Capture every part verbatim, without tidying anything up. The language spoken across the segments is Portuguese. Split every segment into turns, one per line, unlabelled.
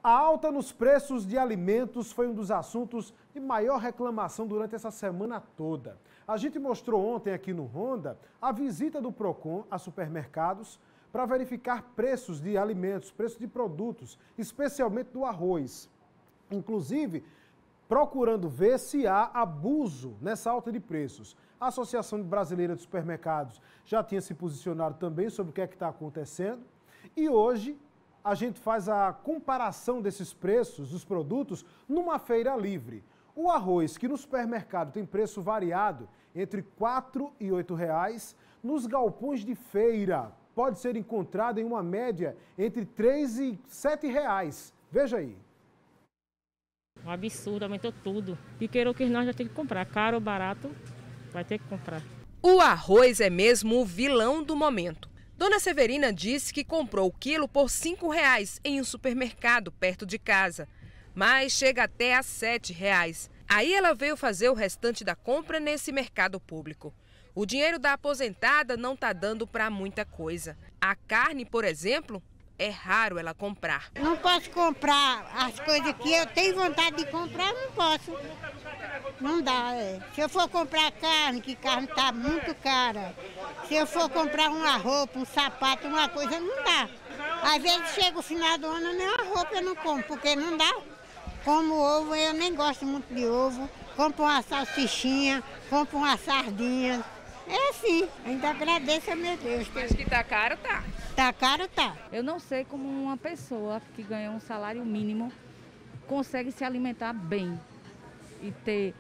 A alta nos preços de alimentos foi um dos assuntos de maior reclamação durante essa semana toda. A gente mostrou ontem aqui no Ronda a visita do Procon a supermercados para verificar preços de alimentos, preços de produtos, especialmente do arroz. Inclusive, procurando ver se há abuso nessa alta de preços. A Associação Brasileira de Supermercados já tinha se posicionado também sobre o que é que está acontecendo. E hoje a gente faz a comparação desses preços dos produtos numa feira livre. O arroz, que no supermercado tem preço variado entre quatro e oito reais, nos galpões de feira pode ser encontrado em uma média entre três e sete reais. Veja aí.
Um absurdo, aumentou tudo. E queira ou que nós já tem que comprar, caro ou barato, vai ter que comprar.
O arroz é mesmo o vilão do momento. Dona Severina disse que comprou o quilo por cinco reais em um supermercado perto de casa, mas chega até a sete reais. Aí ela veio fazer o restante da compra nesse mercado público. O dinheiro da aposentada não está dando para muita coisa. A carne, por exemplo, é raro ela comprar.
Não posso comprar as coisas que eu tenho vontade de comprar, não posso. Não dá, é. Se eu for comprar carne, que carne está muito cara. Se eu for comprar uma roupa, um sapato, uma coisa, não dá. Às vezes chega o final do ano, nem uma roupa eu não compro, porque não dá. Como ovo, eu nem gosto muito de ovo. Compro uma salsichinha, compro uma sardinha. É assim, ainda agradeço a meu Deus.
Mas que tá caro, tá.
Tá caro, tá.
Eu não sei como uma pessoa que ganha um salário mínimo consegue se alimentar bem e ter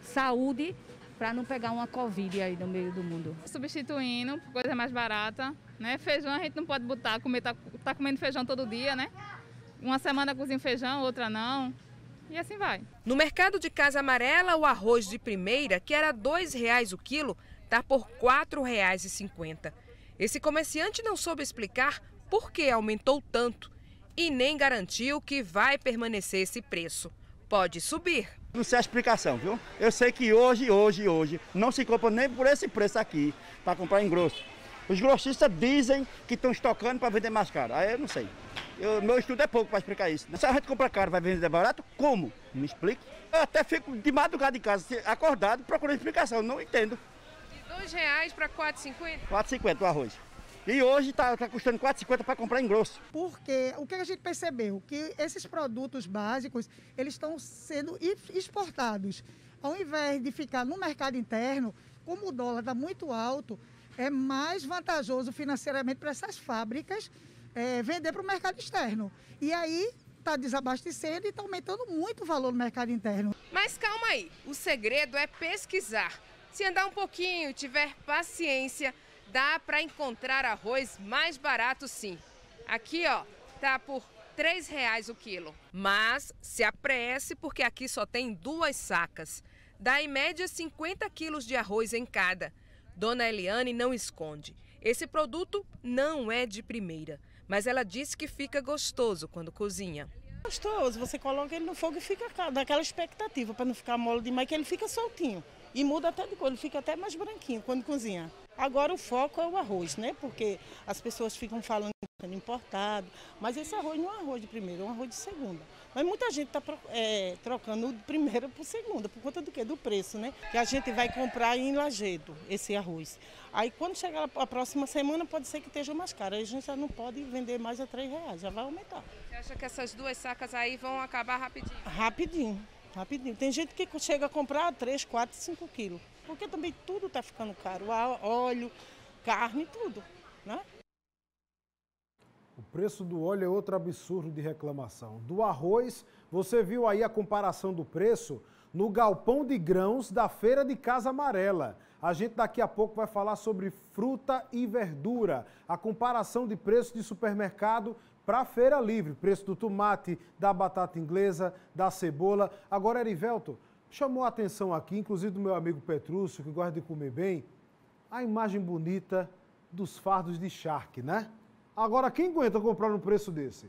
saúde para não pegar uma Covid aí no meio do mundo.
Substituindo por coisa mais barata, né? Feijão a gente não pode botar, comer, tá, tá comendo feijão todo dia, né? Uma semana cozinha feijão, outra não. E assim vai.
No mercado de Casa Amarela, o arroz de primeira, que era dois reais o quilo, está por quatro reais e cinquenta centavos. Esse comerciante não soube explicar por que aumentou tanto e nem garantiu que vai permanecer esse preço. Pode subir.
Não sei a explicação, viu? Eu sei que hoje, hoje, hoje, não se compra nem por esse preço aqui, para comprar em grosso. Os grossistas dizem que estão estocando para vender mais caro. Aí eu não sei. Eu, meu estudo é pouco para explicar isso. Se a gente compra caro, vai vender barato? Como? Me explique. Eu até fico de madrugada em casa, acordado, procurando explicação. Não entendo.
De dois reais para quatro e cinquenta?
quatro e cinquenta o arroz. E hoje está tá custando quatro e cinquenta para comprar em grosso.
Porque o que a gente percebeu? Que esses produtos básicos, eles estão sendo exportados. Ao invés de ficar no mercado interno, como o dólar está muito alto, é mais vantajoso financeiramente para essas fábricas é, vender para o mercado externo. E aí está desabastecendo e está aumentando muito o valor no mercado interno.
Mas calma aí, o segredo é pesquisar. Se andar um pouquinho e tiver paciência, dá para encontrar arroz mais barato sim. Aqui, ó, tá por três reais o quilo. Mas se apresse porque aqui só tem duas sacas. Dá em média cinquenta quilos de arroz em cada. Dona Eliane não esconde. Esse produto não é de primeira, mas ela disse que fica gostoso quando cozinha.
Gostoso, você coloca ele no fogo e fica daquela expectativa para não ficar mole demais, que ele fica soltinho. E muda até de cor, ele fica até mais branquinho quando cozinha. Agora o foco é o arroz, né? Porque as pessoas ficam falando que é importado, mas esse arroz não é um arroz de primeira, é um arroz de segunda. Mas muita gente está é, trocando de primeira por segunda, por conta do quê? Do preço, né? Que a gente vai comprar em Lajedo, esse arroz. Aí quando chegar a próxima semana pode ser que esteja mais caro, aí a gente já não pode vender mais a três reais, já vai aumentar.
Você acha que essas duas sacas aí vão acabar rapidinho?
Rapidinho. Rapidinho. Tem gente que chega a comprar três, quatro, cinco quilos. Porque também tudo está ficando caro. Óleo, carne, tudo, né?
O preço do óleo é outro absurdo de reclamação. Do arroz, você viu aí a comparação do preço no galpão de grãos da Feira de Casa Amarela. A gente daqui a pouco vai falar sobre fruta e verdura. A comparação de preços de supermercado para a feira livre, preço do tomate, da batata inglesa, da cebola. Agora, Erivelto, chamou a atenção aqui, inclusive do meu amigo Petrúcio, que gosta de comer bem, a imagem bonita dos fardos de charque, né? Agora, quem aguenta comprar um preço desse?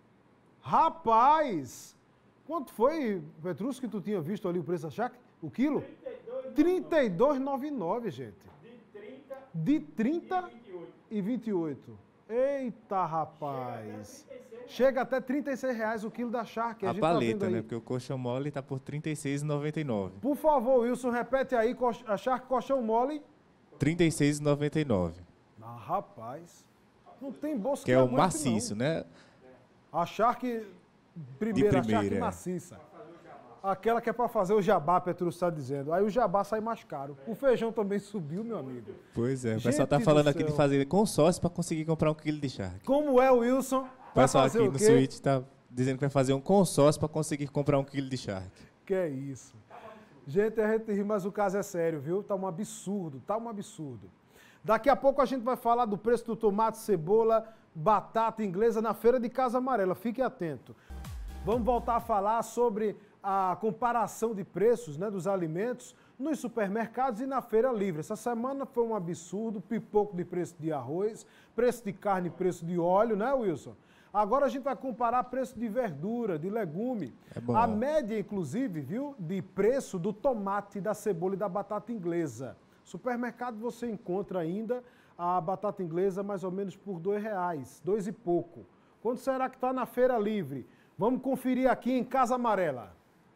Rapaz! Quanto foi, Petrúcio, que tu tinha visto ali o preço da charque? O quilo? trinta e dois reais e noventa e nove centavos, gente. De trinta e vinte e oito. Eita, rapaz. Chega até trinta e seis reais o quilo da charque.
A,
a gente
paleta,
tá
né? Porque o colchão mole está por trinta e seis reais e noventa e nove centavos.
Por favor, Wilson, repete aí, a charque colchão mole.
trinta e seis reais e noventa e nove centavos.
Ah, rapaz, não tem bolso
que, que é o maciço,
não.
né?
A charque primeira,
primeira,
a charque
é.
maciça. Aquela que é para fazer o jabá, Petro está dizendo. Aí o jabá sai mais caro. O feijão também subiu, meu amigo.
Pois é, o
Gente
pessoal tá falando aqui
céu.
de fazer consórcio para conseguir comprar um quilo de charque.
Como é, Wilson?
O pessoal
fazer
aqui
o
no
quê?
Switch tá dizendo que vai fazer um consórcio para conseguir comprar um quilo de charque.
Que é isso. Gente, a gente ri, mas o caso é sério, viu? Tá um absurdo, tá um absurdo. Daqui a pouco a gente vai falar do preço do tomate, cebola, batata inglesa na feira de Casa Amarela. Fique atento. Vamos voltar a falar sobre a comparação de preços, né, dos alimentos nos supermercados e na feira livre. Essa semana foi um absurdo, pipoco de preço de arroz, preço de carne, preço de óleo, né, Wilson? Agora a gente vai comparar preço de verdura, de legume.
É bom.
A média, inclusive, viu, de preço do tomate, da cebola e da batata inglesa. Supermercado você encontra ainda a batata inglesa mais ou menos por dois reais, dois e pouco. Quanto será que está na feira livre? Vamos conferir aqui em Casa Amarela.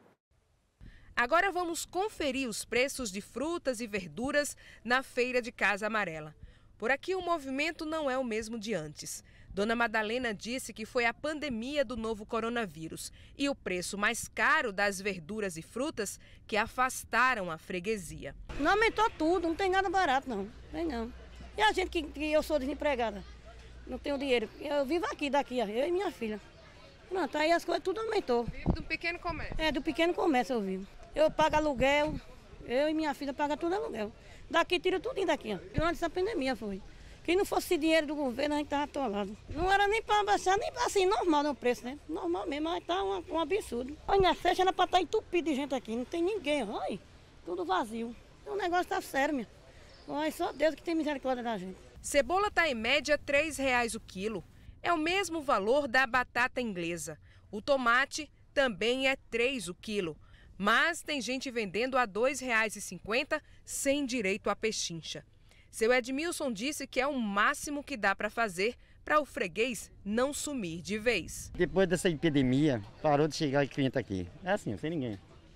Agora vamos conferir os preços de frutas e verduras na feira de Casa Amarela. Por aqui o movimento não é o mesmo de antes. Dona Madalena disse que foi a pandemia do novo coronavírus e o preço mais caro das verduras e frutas que afastaram a freguesia.
Não aumentou tudo, não tem nada barato não, tem não. E a gente que, que eu sou desempregada, não tenho dinheiro, eu vivo aqui daqui, ó, eu e minha filha. Pronto, aí as coisas tudo aumentou.
Vive do pequeno comércio?
É, do pequeno comércio eu vivo. Eu pago aluguel, eu e minha filha pagam tudo aluguel. Daqui tira tudo daqui, ó. E antes da pandemia foi. Que não fosse dinheiro do governo, a gente estava atolado. Não era nem para baixar, nem assim, normal no preço, né? Normal mesmo, mas tá um, um absurdo. Olha, na fecha era para estar entupido de gente aqui, não tem ninguém, olha, tudo vazio. O negócio tá sério, minha. Olha, só Deus que tem misericórdia da gente.
Cebola está em média três reais o quilo. É o mesmo valor da batata inglesa. O tomate também é três o quilo. Mas tem gente vendendo a dois reais e cinquenta centavos sem direito a pechincha. Seu Edmilson disse que é o máximo que dá para fazer para o freguês não sumir de vez.
Depois dessa epidemia, parou de chegar cliente aqui. É assim, sem ninguém.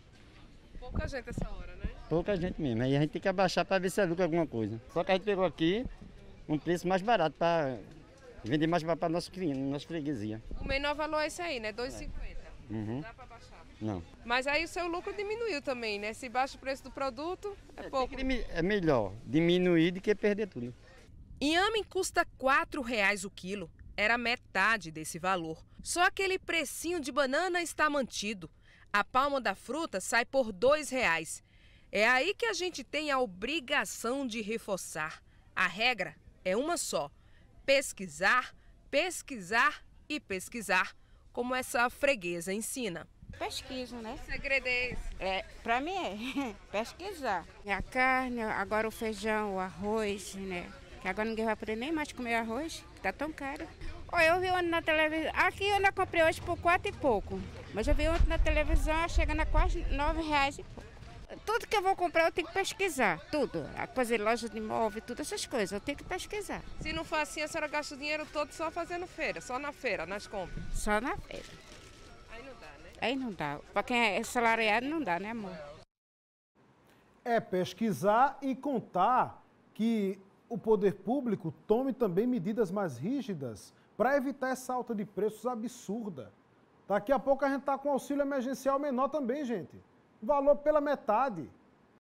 Pouca gente essa hora, né?
Pouca gente mesmo. Aí a gente tem que abaixar para ver se lucra alguma coisa. Só que a gente pegou aqui um preço mais barato para vender mais para nosso cliente, nossa freguesia.
O menor valor é esse aí, né? dois reais e cinquenta centavos.
Uhum.
Dá para baixar?
Não.
Mas aí o seu lucro diminuiu também, né? Se baixa o preço do produto, é, é pouco.
É melhor diminuir do que perder tudo.
Inhame custa quatro reais o quilo. Era metade desse valor. Só aquele precinho de banana está mantido. A palma da fruta sai por dois reais. É aí que a gente tem a obrigação de reforçar. A regra é uma só: pesquisar, pesquisar e pesquisar, como essa freguesa ensina.
Pesquisa, né?
O segredo é esse?
É, pra mim é pesquisar. A carne, agora o feijão, o arroz, né? Que agora ninguém vai poder nem mais comer arroz, que tá tão caro. Olha, eu vi ontem na televisão, aqui eu ainda comprei hoje por quatro e pouco. Mas eu vi ontem na televisão, chegando a quase nove reais e pouco. Tudo que eu vou comprar eu tenho que pesquisar, tudo. A coisa de loja de imóvel, tudo essas coisas, eu tenho que pesquisar.
Se não for assim, a senhora gasta o dinheiro todo só fazendo feira, só na feira, nas compras?
Só na feira.
Aí não dá, né?
Aí não dá. Para quem é salariado não dá, né, amor?
É pesquisar e contar que o poder público tome também medidas mais rígidas para evitar essa alta de preços absurda. Daqui a pouco a gente está com auxílio emergencial menor também, gente. Valor pela metade.